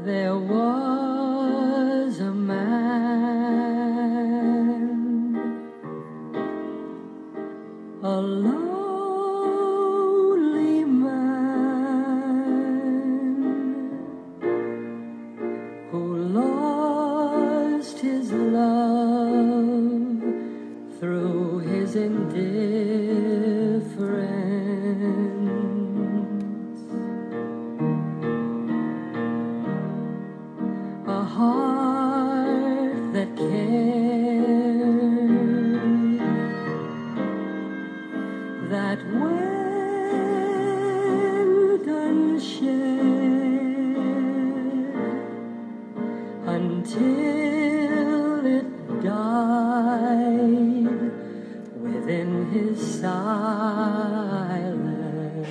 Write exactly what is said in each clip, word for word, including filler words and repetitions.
There was a man, a lonely man, who lost his love through his indifference. A heart that cared, that went unshared until it died within his silence.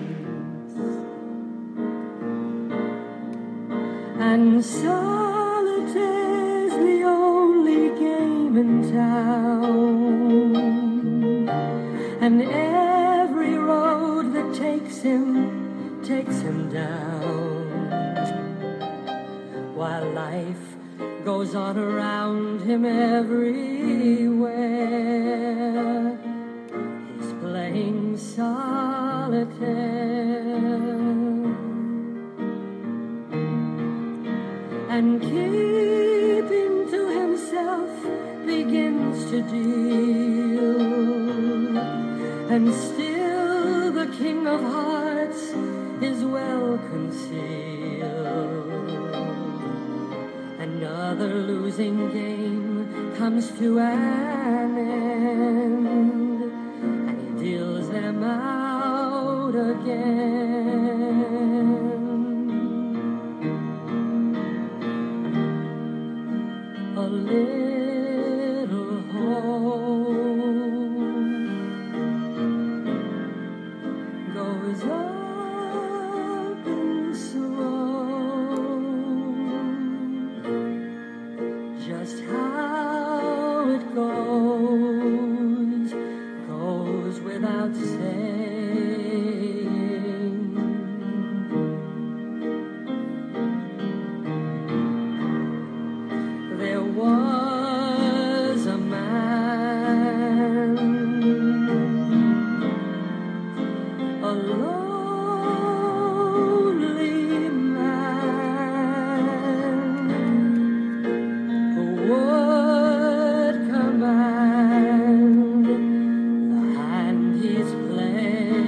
And solitaire's the only game in town, and every road that takes him, takes him down, while life goes on around him everywhere. He's playing solitaire, and keeping to himself begins to deal, and still the king of hearts is well concealed. Another losing game comes to an end, and he deals them out again. A little hope goes up in smoke. Just how it goes, goes without saying. There was a man, a lonely man, who would command the hand he's playing.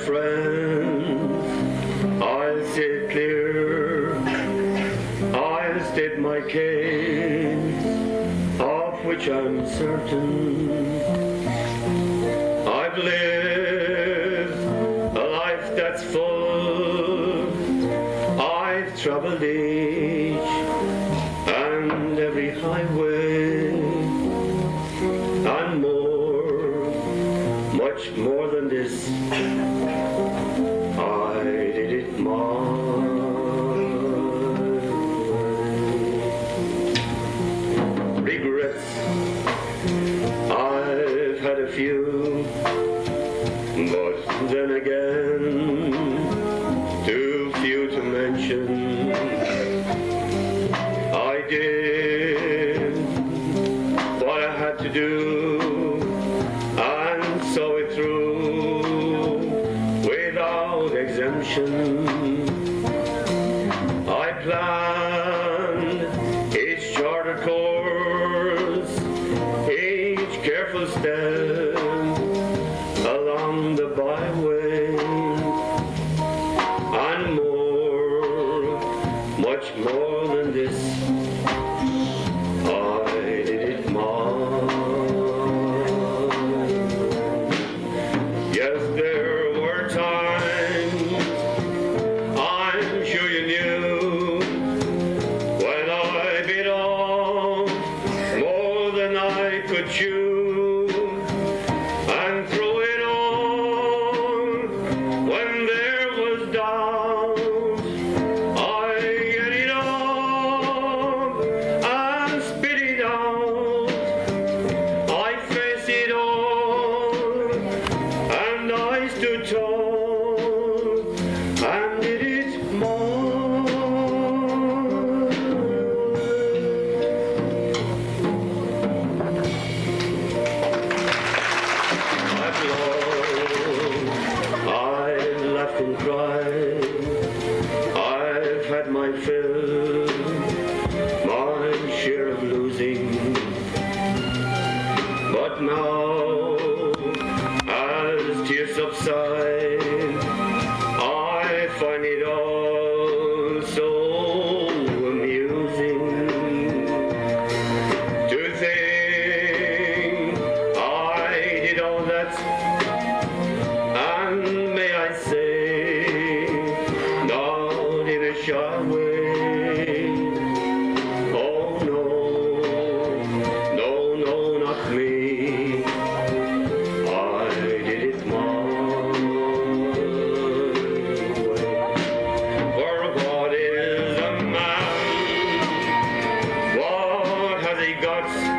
friends, I'll stay clear. I'll state my case, of which I'm certain. I've lived a life that's full. I've traveled each and every highway, and more, much more than this, I did it my way. Regrets, I've had a few, but then again, too few to mention. I did what I had to do and saw it through without exemption. I planned each charted course, each careful step along the byway, and more, much more than this, I did it my way. Yes, there were times, I'm sure you knew, when I bit off more than I could chew, and threw it on when there was doubt. I get it up and spit it out. I face it all, and I stood tall and did it my I've loved, I've laughed and cried, I've had my fill, my share of losing, but now, as tears subside, I find it all so amusing to think I did all that, and may I say, not in a shy way. Oh no, no, no, not me. I did it my way. For what is a man? What has he got?